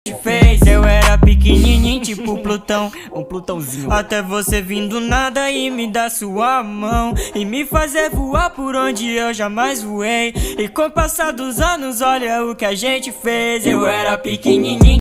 fez. Eu era pequenininho, tipo Plutão, um Plutãozinho. Até você vir do nada e me dar sua mão e me fazer voar por onde eu jamais voei. E com o passar dos anos, olha o que a gente fez. Eu era pequenininho.